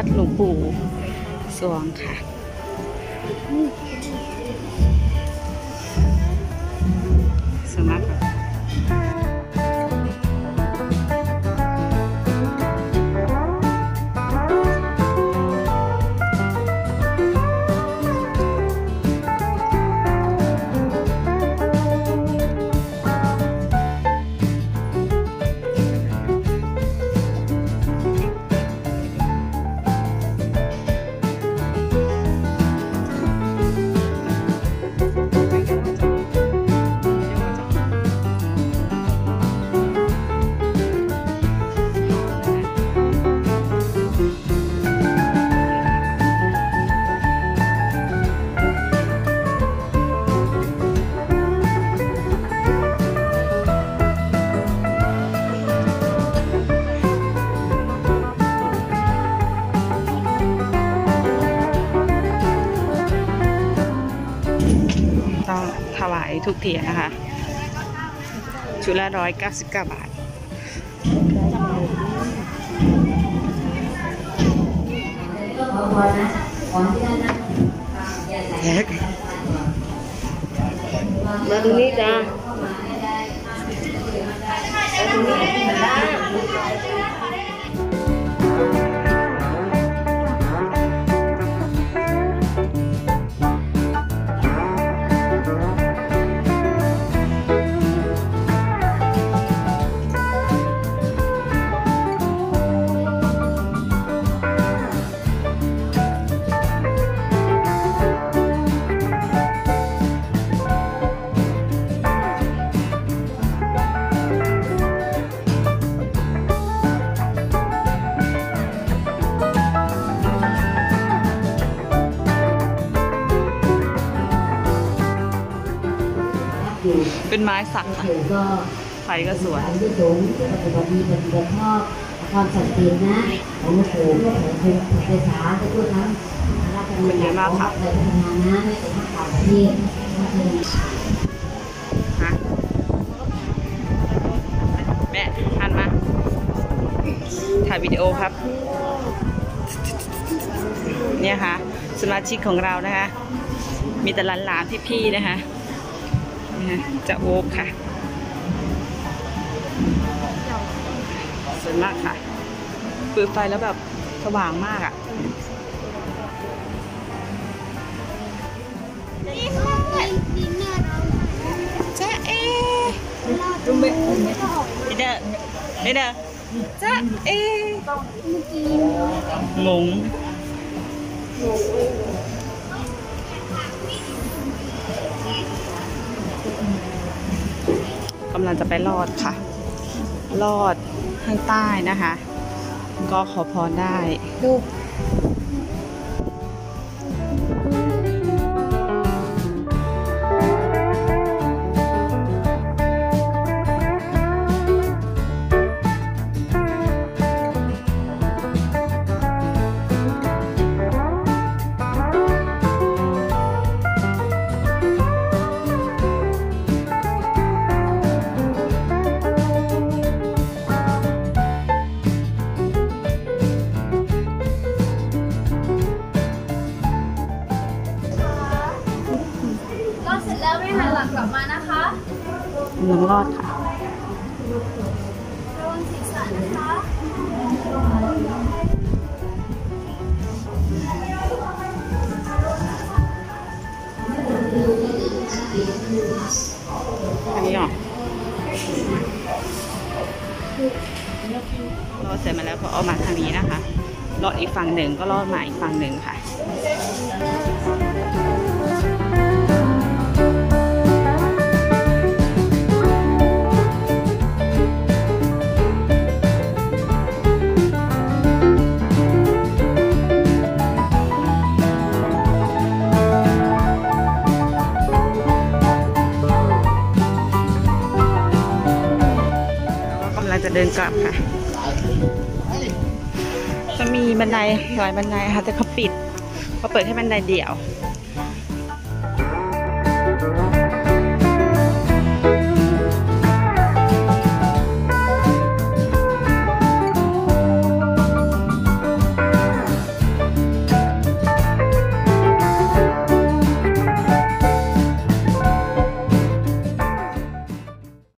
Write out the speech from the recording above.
ดหลวงปู่สวงค่ะสวยมากค่ะต้องถวายทุกเทียนนะคะชุดละ199 บาทมาตรงนี้จ้าเป็นไม้สักไฟก็สวยที่สูงที่ปฏิบัติดีปฏิบัติชอบความสันตินะของหลวงปู่ก็เป็นภาษาจะพูดทั้งเป็นเยอะมากค่ะเลยทำงานนะไม่เป็นข่าวที่แม่หันมาถ่ายวิดีโอครับเนี่ยค่ะสมาชิกของเรานะคะมีแต่หลานๆพี่ๆนะคะจะโอบค่ะสวยมากค่ะเปิดไฟแล้วแบบสว่างมากอ่ะจ้าเอ๋นี่เด้อจ้าเอ๋งงกำลังจะไปลอดค่ะลอดข้างใต้นะคะก็ขอพรได้ดูแล้วไม่หันหลังกลับมานะคะน้ำรอดค่ะระวังศีรษะนะคะอันนี้หรอรอดเสร็จมาแล้วก็เอามาทางนี้นะคะรอดอีกฝั่งหนึ่งก็รอดมาอีกฝั่งหนึ่งค่ะจะเดินกลับค่ะจะมีบันไดหลายบันไดค่ะแต่เขาปิดเขาเปิดให้บันไดเดี่ยว